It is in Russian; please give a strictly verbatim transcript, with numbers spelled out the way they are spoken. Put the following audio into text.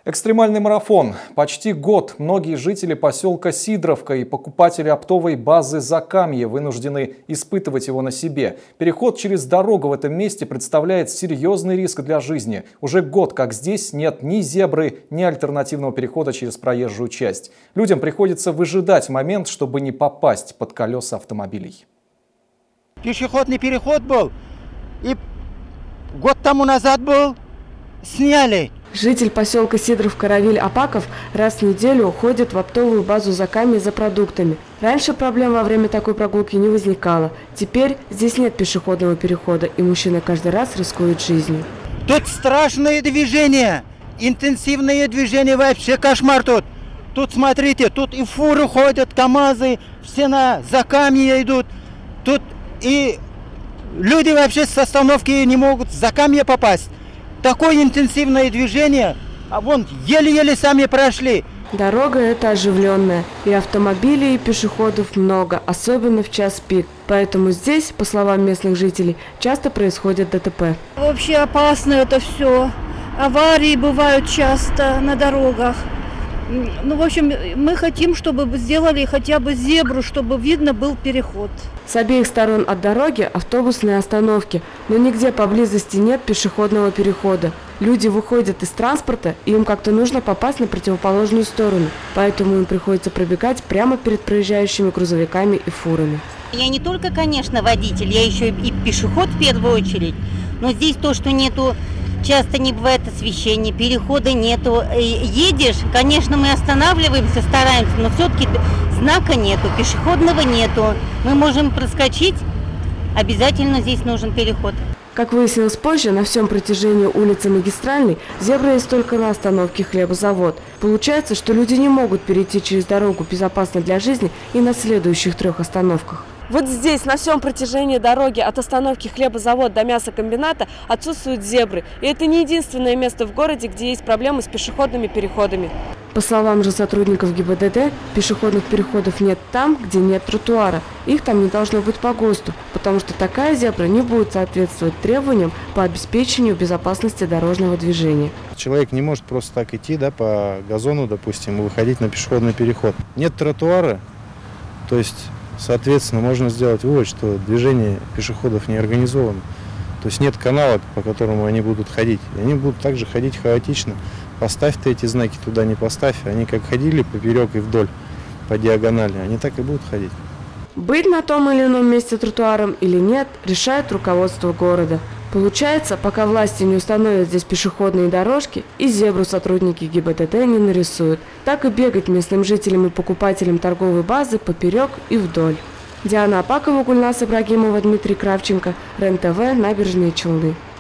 Экстремальный марафон. Почти год многие жители поселка Сидоровка и покупатели оптовой базы Закамье вынуждены испытывать его на себе. Переход через дорогу в этом месте представляет серьезный риск для жизни. Уже год как здесь нет ни зебры, ни альтернативного перехода через проезжую часть. Людям приходится выжидать момент, чтобы не попасть под колеса автомобилей. Пешеходный переход был, и год тому назад был, сняли. Житель поселка Сидоровка Равиль Апаков раз в неделю уходит в оптовую базу Закамье за продуктами. Раньше проблем во время такой прогулки не возникало. Теперь здесь нет пешеходного перехода, и мужчина каждый раз рискует жизнью. Тут страшное движение, интенсивное движение, вообще кошмар тут. Тут смотрите, тут и фуры ходят, КАМАЗы, все на Закамье идут. Тут и люди вообще с остановки не могут в Закамье попасть. Такое интенсивное движение, а вон еле-еле сами прошли. Дорога эта оживленная, и автомобилей, и пешеходов много, особенно в час пик. Поэтому здесь, по словам местных жителей, часто происходит ДТП. Вообще опасно это все. Аварии бывают часто на дорогах. Ну, в общем, мы хотим, чтобы сделали хотя бы зебру, чтобы видно был переход. С обеих сторон от дороги автобусные остановки, но нигде поблизости нет пешеходного перехода. Люди выходят из транспорта, и им как-то нужно попасть на противоположную сторону, поэтому им приходится пробегать прямо перед проезжающими грузовиками и фурами. Я не только, конечно, водитель, я еще и пешеход в первую очередь, но здесь то, что нету... Часто не бывает освещения, перехода нету. Едешь, конечно, мы останавливаемся, стараемся, но все-таки знака нету, пешеходного нету. Мы можем проскочить, обязательно здесь нужен переход. Как выяснилось позже, на всем протяжении улицы Магистральной зебра есть только на остановке Хлебозавод. Получается, что люди не могут перейти через дорогу безопасно для жизни и на следующих трех остановках. Вот здесь, на всем протяжении дороги от остановки Хлебозавод до мясокомбината отсутствуют зебры. И это не единственное место в городе, где есть проблемы с пешеходными переходами. По словам же сотрудников ГИБДД, пешеходных переходов нет там, где нет тротуара. Их там не должно быть по ГОСТу, потому что такая зебра не будет соответствовать требованиям по обеспечению безопасности дорожного движения. Человек не может просто так идти, да, по газону, допустим, и выходить на пешеходный переход. Нет тротуара, то есть... Соответственно, можно сделать вывод, что движение пешеходов не организовано. То есть нет канала, по которому они будут ходить. И они будут также ходить хаотично. Поставь ты эти знаки туда, не поставь. Они как ходили поперек и вдоль, по диагонали, они так и будут ходить. Быть на том или ином месте тротуаром или нет, решает руководство города. Получается, пока власти не установят здесь пешеходные дорожки, и зебру сотрудники ГИБДД не нарисуют. Так и бегать местным жителям и покупателям торговой базы поперек и вдоль. Диана Апакова, Гульнас Ибрагимова, Дмитрий Кравченко, РЕН-ТВ, Набережные Челны.